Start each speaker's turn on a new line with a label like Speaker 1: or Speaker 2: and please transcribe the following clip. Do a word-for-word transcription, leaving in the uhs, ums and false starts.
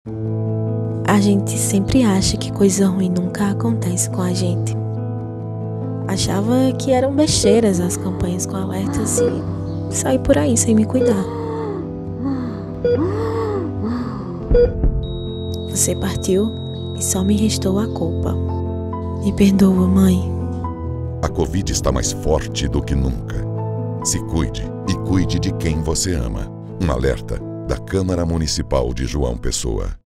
Speaker 1: A gente sempre acha que coisa ruim nunca acontece com a gente. Achava que eram besteiras as campanhas com alertas e saí por aí sem me cuidar. Você partiu e só me restou a culpa. Me perdoa, mãe.
Speaker 2: A Covid está mais forte do que nunca. Se cuide e cuide de quem você ama. Um alerta da Câmara Municipal de João Pessoa.